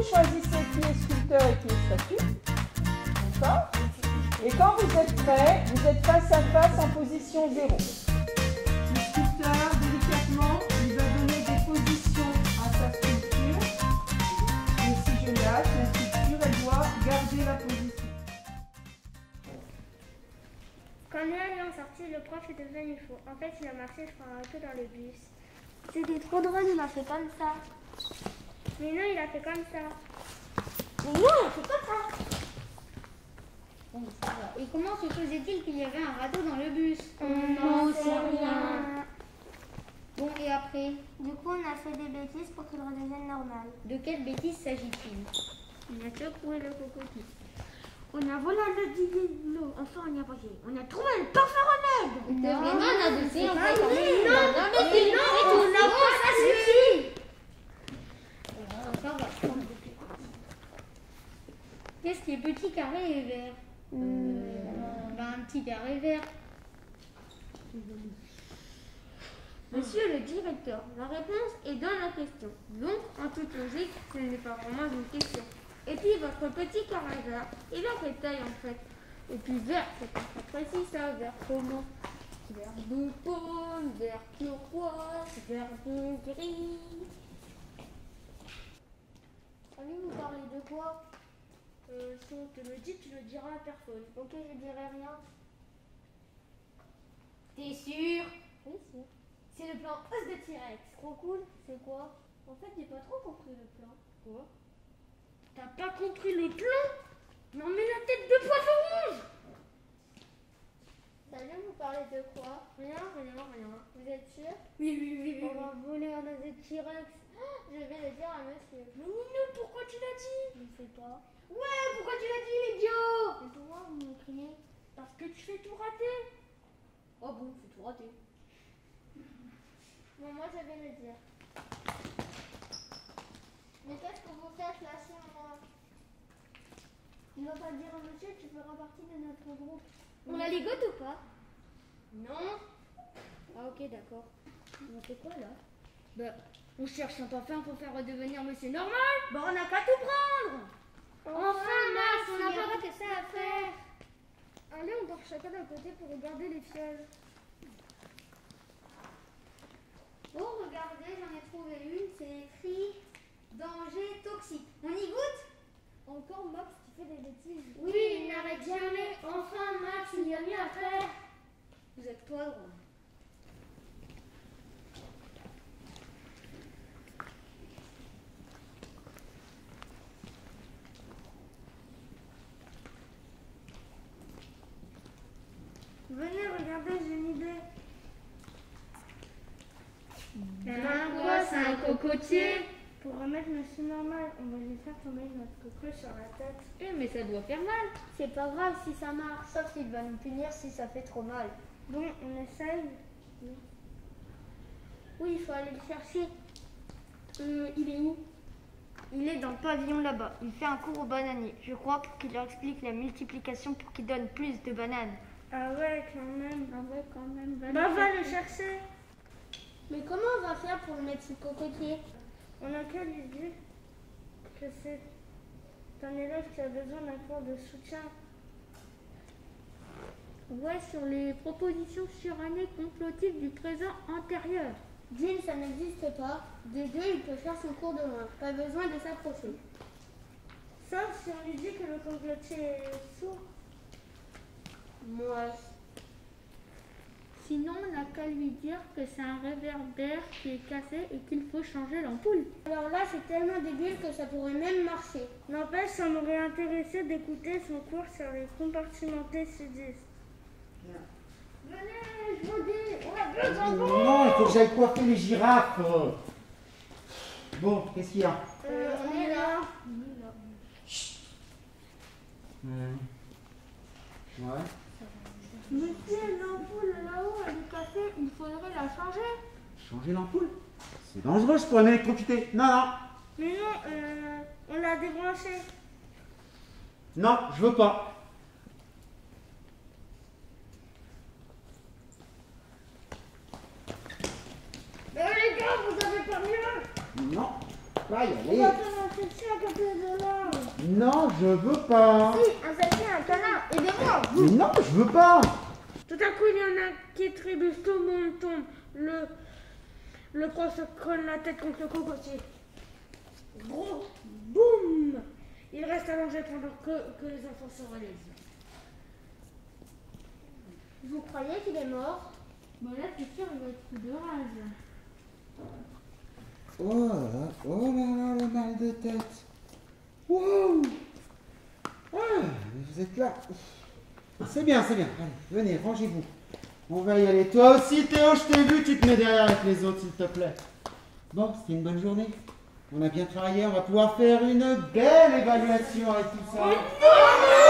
choisissez qui est sculpteur et qui est statue. D'accord? Et quand vous êtes prêts, vous êtes face à face en position 0. Le sculpteur, délicatement, il va donner des positions à sa sculpture. Et si je lâche, la sculpture, elle doit garder la position. Quand nous allions sortir, le prof est devenu fou. En fait, il a marché, je crois, un peu dans le bus. C'était trop drôle, il a fait comme ça. Mais non, il a fait comme ça. Mais non, il a fait comme ça. Bon, ça va. Et comment se faisait-il qu'il y avait un radeau dans le bus? On n'en sait rien. Bon, et après? Du coup, on a fait des bêtises pour qu'il redevienne normal. De quelle bêtise s'agit-il? On a secoué le cocotier. On a volé le diplôme. Enfin, on y a passé. On a trouvé le parfum remède. C'est vraiment un ABC en fait. Non, mais c'est non, on n'a pas ça suffit. Ça va. Qu'est-ce qui est petit, carré et vert? Un petit carré vert. Monsieur le directeur, la réponse est dans la question. Donc, en toute logique, ce n'est pas vraiment une question. Et puis, votre petit carré vert, il a quelle taille en fait? Et puis, vert, c'est pas très précis ça. Vert comment? Vert de pomme, vert turquoise, vert de gris. Allez, vous parlez de quoi? Si on te le dit, tu le diras à personne. Ok, je dirai rien. T'es sûr? Oui, si. C'est le plan os de T-Rex. Trop cool. C'est quoi? En fait, j'ai pas trop compris le plan. Quoi? T'as pas compris le plan? Non mais la tête de poisson rouge! Ça vient vous parler de quoi? Rien. Vous êtes sûr? Oui. On va voler un os de T-Rex. Je vais le dire à monsieur. Mais pourquoi tu l'as dit? Je ne sais pas. Ouais, pourquoi tu l'as dit, idiot? Mais pourquoi vous me criez? Parce que tu fais tout rater. Oh bon, c'est tout raté. Bon, moi je vais le dire. Mais qu'est-ce que vous faites là chez moi? Tu vas pas le dire à monsieur, tu feras partie de notre groupe. On la ligote ou pas? Non. Ah ok, d'accord. On fait quoi là? Bah, on cherche un parfum pour faire redevenir monsieur normal. Bah on n'a qu'à tout prendre. Enfin, Max, on n'a pas que ça à faire. Allez, on dort chacun d'un côté pour regarder les fioles. Oh, regardez, j'en ai trouvé une, c'est écrit danger toxique. On y goûte? Encore Max, tu fais des bêtises. Oui, il n'arrête jamais. Enfin, Max, il y a mieux à faire. Vous êtes toi drôle. Venez, regardez, j'ai une idée. Quoi, c'est un cocotier? Pour remettre monsieur normal, on va lui faire tomber notre coco sur la tête. Eh, mais ça doit faire mal. C'est pas grave si ça marche. Sauf qu'il va nous punir si ça fait trop mal. Bon, on essaye. Oui, il faut aller le chercher. Il est où? Il est dans le pavillon là-bas. Il fait un cours au bananier. Je crois qu'il leur explique la multiplication pour qu'il donne plus de bananes. Ah ouais, quand même. Va le chercher. Mais comment on va faire pour le mettre sur le cocotier? On a qu'à lui dire que c'est un élève qui a besoin d'un cours de soutien. Ouais, sur les propositions surannées complotives du présent antérieur. Jean, ça n'existe pas. Des deux, il peut faire son cours de loin. Pas besoin de s'approcher. Sauf si on lui dit que le complotier est sourd. Moi. Sinon, on n'a qu'à lui dire que c'est un réverbère qui est cassé et qu'il faut changer l'ampoule. Alors là, c'est tellement débile que ça pourrait même marcher. N'empêche, ça m'aurait intéressé d'écouter son cours sur les compartimentés sudistes. Venez, je vous dis, on a besoin de vous. Non, il faut que j'aille coiffer les girafes. Bon, qu'est-ce qu'il y a? On est là. Chut. Ouais. Monsieur, l'ampoule là-haut, elle est cassée, il faudrait la changer. Changer l'ampoule? C'est dangereux, je pourrais m'électrocuter. Non. Mais non, on l'a débranchée. Non, je veux pas. Mais les gars, vous avez pas mieux. Non, pas y On aller. va faire un sachet avec un peu de lard. Non, je veux pas. Si, un sachet, un canard. Aidez-moi. Mais non, je veux pas. Tout à coup, il y en a qui trébuchent, tout le monde tombe. Le prof se colle la tête contre le cocotier. Gros boum! Il reste allongé pendant que les enfants se relèvent. Vous croyez qu'il est mort? Bon, là, c'est sûr, il va être fou de rage. Oh là, le mal de tête. Wow. Ah, vous êtes là. C'est bien, c'est bien. Allez, venez, rangez-vous. On va y aller. Toi aussi, Théo, je t'ai vu, tu te mets derrière avec les autres, s'il te plaît. Bon, c'était une bonne journée. On a bien travaillé, on va pouvoir faire une belle évaluation avec tout ça.